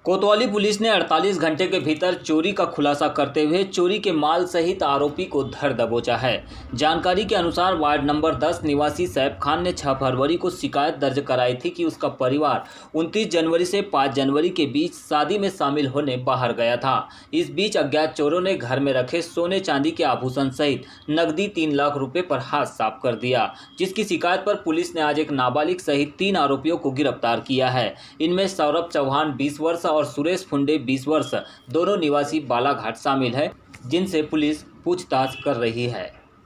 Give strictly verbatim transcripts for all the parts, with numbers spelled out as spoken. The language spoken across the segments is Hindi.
कोतवाली पुलिस ने अड़तालीस घंटे के भीतर चोरी का खुलासा करते हुए चोरी के माल सहित आरोपी को धर दबोचा है। जानकारी के अनुसार वार्ड नंबर दस निवासी सैफ खान ने छह फरवरी को शिकायत दर्ज कराई थी कि उसका परिवार उनतीस जनवरी से पाँच जनवरी के बीच शादी में शामिल होने बाहर गया था। इस बीच अज्ञात चोरों ने घर में रखे सोने चांदी के आभूषण सहित नकदी तीन लाख रुपए पर हाथ साफ कर दिया, जिसकी शिकायत पर पुलिस ने आज एक नाबालिग सहित तीन आरोपियों को गिरफ्तार किया है। इनमें सौरभ चौहान बीस वर्ष और सुरेश फुंडे बीस वर्ष दोनों निवासी बालाघाट शामिल है, जिनसे पुलिस पूछताछ कर रही है।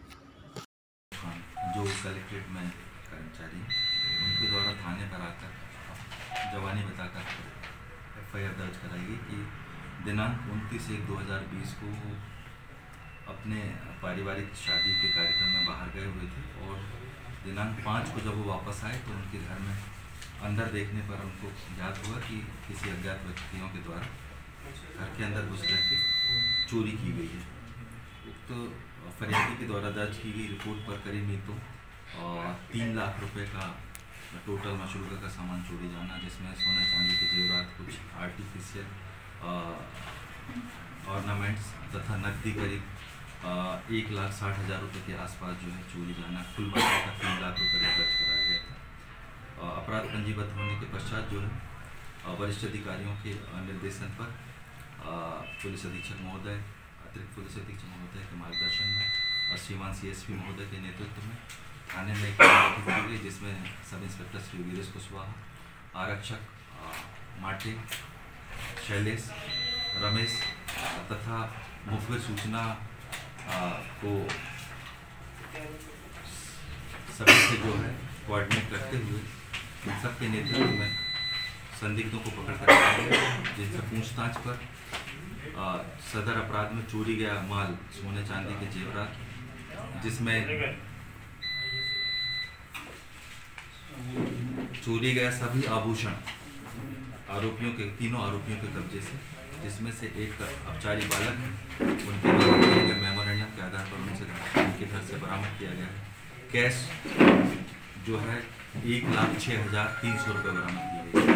जो कलेक्ट्रेट में कर्मचारी उनके द्वारा थाने पर आकर जवानी बताकर एफ आई आर दर्ज कराई गई कि दिनांक उनतीस एक दो हज़ार बीस को अपने पारिवारिक शादी के कार्यक्रम में बाहर गए हुए थे और दिनांक पाँच को जब वो वापस आए तो उनके घर में अंदर देखने पर उनको याद हुआ कि किसी अज्ञात व्यक्तियों के द्वारा घर के अंदर घुस करके चोरी की गई है। तो फरियादी के द्वारा दर्ज की गई रिपोर्ट पर करीब नहीं तो और तीन लाख रुपए का टोटल मशरूका का सामान चोरी जाना, जिसमें सोने चांदी के जेवरात, कुछ आर्टिफिशियल ऑर्नामेंट्स तथा नकदी करीब एक लाख साठ हज़ार रुपये के आसपास जो है चोरी जाना, कुल मिलाकर तीन लाख रुपये का दर्ज कराया गया था। अपराध पंजीबद्ध होने के पश्चात जो है वरिष्ठ अधिकारियों के निर्देशन पर पुलिस अधीक्षक महोदय, अतिरिक्त पुलिस अधीक्षक महोदय के मार्गदर्शन में और श्रीमान सी एस पी महोदय के नेतृत्व में थाने में एक बैठक की गई, जिसमें सब इंस्पेक्टर श्री वीरेश कुशवाहा, आरक्षक माटे, शैलेश, रमेश तथा मुखबिर सूचना को सभी से जो है कोऑर्डिनेट रखते हुए इन सब के नेतृत्व में संदिग्धों को पकड़ कर गया, जिनसे पूछताछ पर आ, सदर अपराध में चोरी गया माल सोने चांदी के जेवरात, जिसमें चोरी गया सभी आभूषण आरोपियों के तीनों आरोपियों के कब्जे से, जिसमें से एक अपचारी बालक उनके द्वारा मेमोरेंडम के आधार पर उनसे उनके घर से बरामद किया गया है। कैश जो है एक लाख छः हज़ार तीन सौ रुपये बरामद किए गए।